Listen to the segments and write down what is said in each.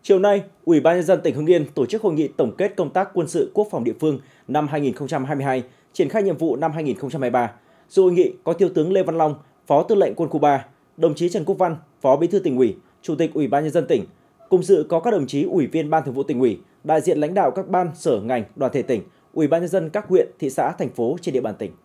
Chiều nay, Ủy ban nhân dân tỉnh Hưng Yên tổ chức hội nghị tổng kết công tác quân sự quốc phòng địa phương năm 2022, triển khai nhiệm vụ năm 2023. Dự hội nghị có Thiếu tướng Lê Văn Long, Phó Tư lệnh Quân khu 3, đồng chí Trần Quốc Văn, Phó Bí thư Tỉnh ủy, Chủ tịch Ủy ban nhân dân tỉnh. Cùng dự có các đồng chí Ủy viên Ban Thường vụ Tỉnh ủy, đại diện lãnh đạo các ban, sở, ngành, đoàn thể tỉnh, Ủy ban nhân dân các huyện, thị xã, thành phố trên địa bàn tỉnh.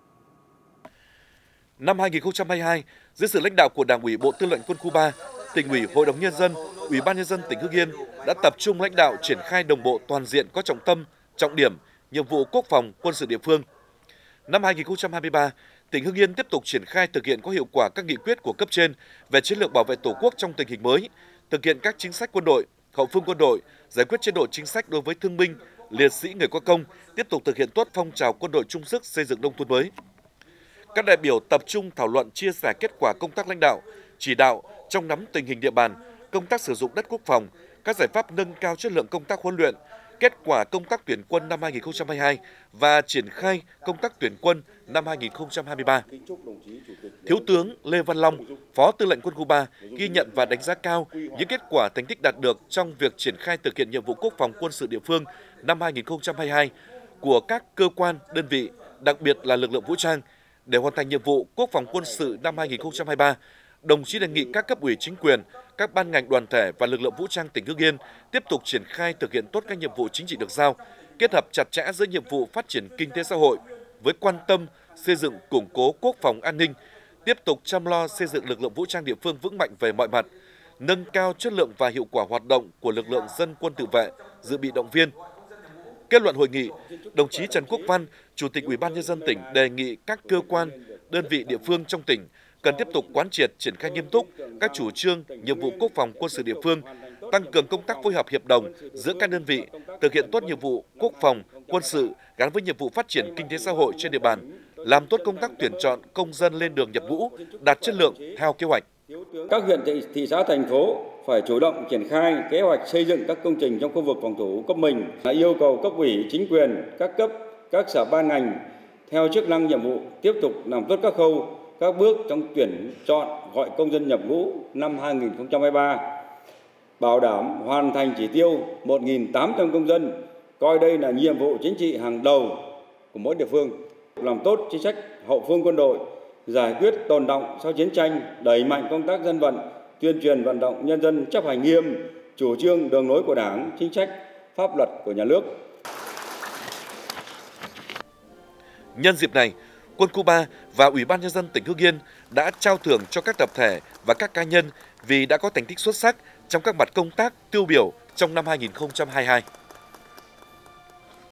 Năm 2022, dưới sự lãnh đạo của Đảng ủy Bộ Tư lệnh Quân khu 3, Tỉnh ủy, Hội đồng nhân dân, Ủy ban nhân dân tỉnh Hưng Yên đã tập trung lãnh đạo triển khai đồng bộ toàn diện có trọng tâm, trọng điểm nhiệm vụ quốc phòng quân sự địa phương. Năm 2023, tỉnh Hưng Yên tiếp tục triển khai thực hiện có hiệu quả các nghị quyết của cấp trên về chiến lược bảo vệ Tổ quốc trong tình hình mới, thực hiện các chính sách quân đội, hậu phương quân đội, giải quyết chế độ chính sách đối với thương binh, liệt sĩ, người có công, tiếp tục thực hiện tốt phong trào quân đội chung sức xây dựng nông thôn mới. Các đại biểu tập trung thảo luận chia sẻ kết quả công tác lãnh đạo, chỉ đạo trong nắm tình hình địa bàn, công tác sử dụng đất quốc phòng, các giải pháp nâng cao chất lượng công tác huấn luyện, kết quả công tác tuyển quân năm 2022 và triển khai công tác tuyển quân năm 2023. Thiếu tướng Lê Văn Long, Phó Tư lệnh Quân khu 3 ghi nhận và đánh giá cao những kết quả thành tích đạt được trong việc triển khai thực hiện nhiệm vụ quốc phòng quân sự địa phương năm 2022 của các cơ quan, đơn vị, đặc biệt là lực lượng vũ trang. Để hoàn thành nhiệm vụ quốc phòng quân sự năm 2023, đồng chí đề nghị các cấp ủy chính quyền, các ban ngành đoàn thể và lực lượng vũ trang tỉnh Hưng Yên tiếp tục triển khai thực hiện tốt các nhiệm vụ chính trị được giao, kết hợp chặt chẽ giữa nhiệm vụ phát triển kinh tế xã hội với quan tâm xây dựng củng cố quốc phòng an ninh, tiếp tục chăm lo xây dựng lực lượng vũ trang địa phương vững mạnh về mọi mặt, nâng cao chất lượng và hiệu quả hoạt động của lực lượng dân quân tự vệ, dự bị động viên. Kết luận hội nghị, đồng chí Trần Quốc Văn, Chủ tịch Ủy ban nhân dân tỉnh đề nghị các cơ quan, đơn vị địa phương trong tỉnh cần tiếp tục quán triệt triển khai nghiêm túc các chủ trương, nhiệm vụ quốc phòng quân sự địa phương, tăng cường công tác phối hợp hiệp đồng giữa các đơn vị, thực hiện tốt nhiệm vụ quốc phòng quân sự gắn với nhiệm vụ phát triển kinh tế xã hội trên địa bàn, làm tốt công tác tuyển chọn công dân lên đường nhập ngũ, đạt chất lượng theo kế hoạch. Các huyện, thị xã, thành phố phải chủ động triển khai kế hoạch xây dựng các công trình trong khu vực phòng thủ cấp mình, yêu cầu cấp ủy, chính quyền, các cấp, các sở ban ngành theo chức năng nhiệm vụ tiếp tục làm tốt các khâu, các bước trong tuyển chọn gọi công dân nhập ngũ năm 2023, bảo đảm hoàn thành chỉ tiêu 1.800 công dân, coi đây là nhiệm vụ chính trị hàng đầu của mỗi địa phương, làm tốt chính sách hậu phương quân đội, giải quyết tồn đọng sau chiến tranh, đẩy mạnh công tác dân vận, tuyên truyền vận động nhân dân chấp hành nghiêm chủ trương đường lối của Đảng, chính sách, pháp luật của nhà nước. Nhân dịp này, Quân khu 3 và Ủy ban nhân dân tỉnh Hưng Yên đã trao thưởng cho các tập thể và các cá nhân vì đã có thành tích xuất sắc trong các mặt công tác tiêu biểu trong năm 2022.